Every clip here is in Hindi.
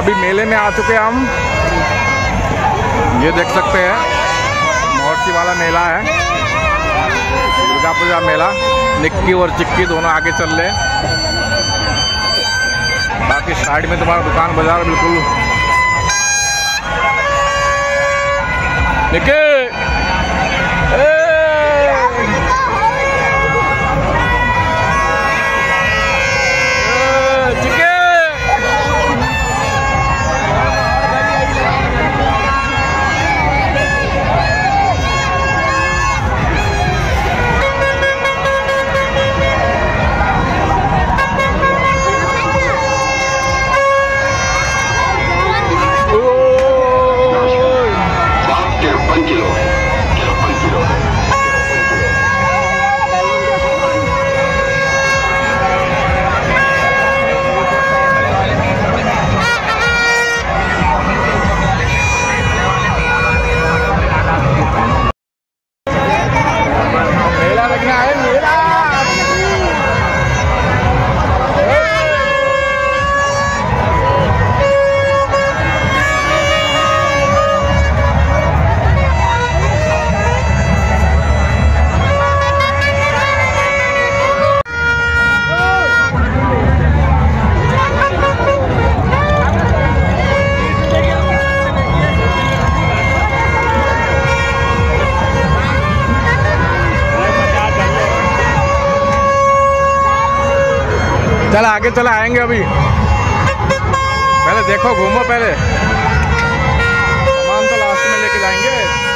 अभी मेले में आ चुके हैं हम। ये देख सकते हैं मोहर्ची वाला मेला है, दुर्गा पूजा मेला। निक्की और चिक्की दोनों आगे चल रहे हैं, बाकी साइड में तुम्हारा दुकान बाजार बिल्कुल। निक्की चल आगे चला आएंगे। अभी पहले देखो, घूमो पहले, सामान तो लास्ट में लेके जाएंगे।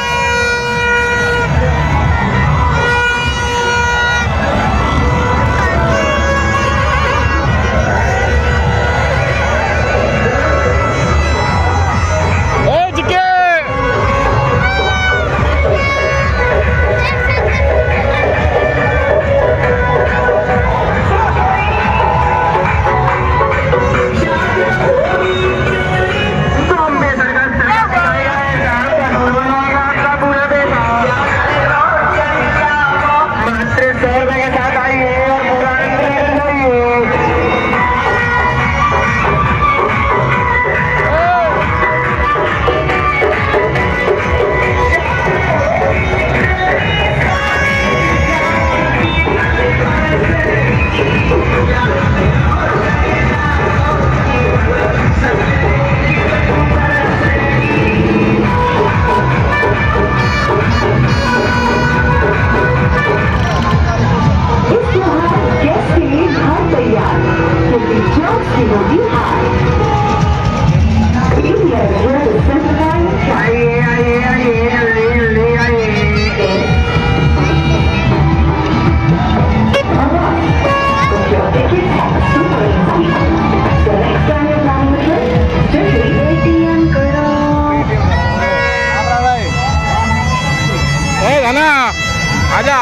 आजा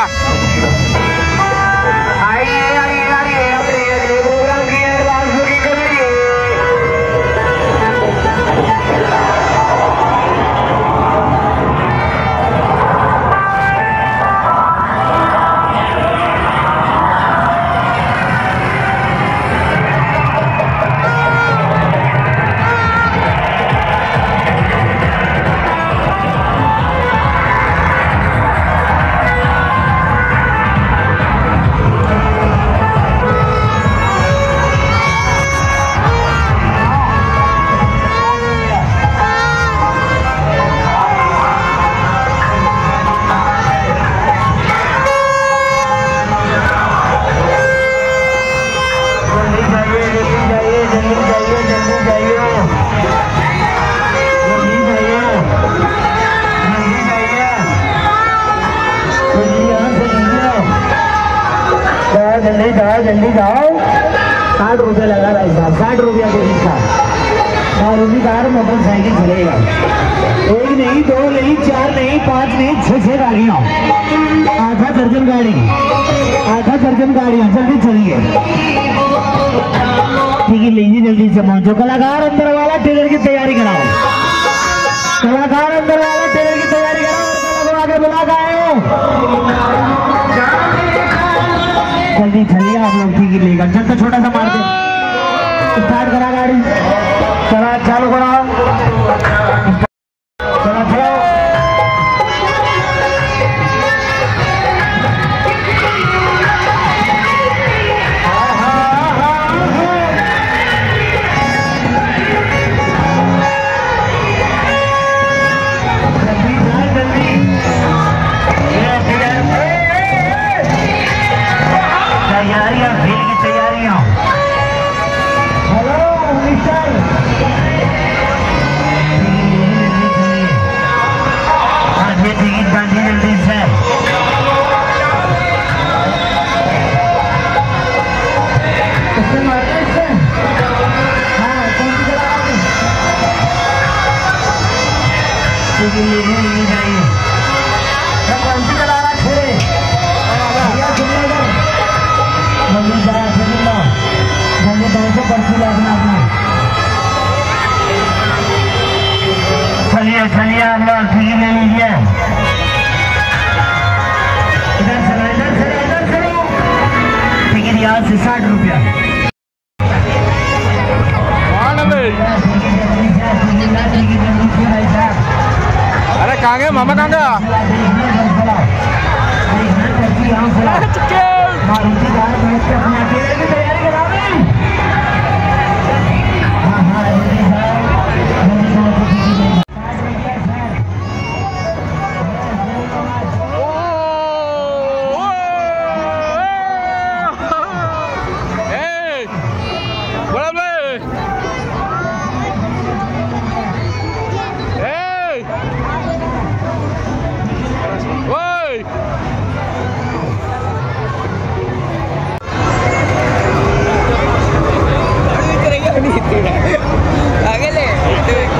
जल्दी जाओ। 60 रुपये लगा भाई साहब, 60 रुपया के रिक्शा और रोजगार मोटरसाइकिल चलेगा। एक नहीं, दो नहीं, चार नहीं, 5 नहीं, 6 गाड़ियाँ, आधा दर्जन गाड़ी, आधा दर्जन गाड़ियाँ। जल्दी चलिए, ठीक है, लीजिए जल्दी से पहुँचो। कलाकार अंदर वाला टेलर की तैयारी कराओ, कलाकार अंदर वाला टेलर की तैयारी कराओ। आगे बुला गए जल्दी चलिए आप लोग, ठीक है लेगा। चल तो छोटा सा मार दे, स्टार्ट करा गाड़ी, चला चालू। कौन सी करा रहा छे पर्ची लगना अपना। चलिए चलिए आप लोग ठीक ले लीजिए। इधर से टिकट यहाँ से 60 रुपया। अरे कहाँ गए मामा, कहाँ गया? आगे ले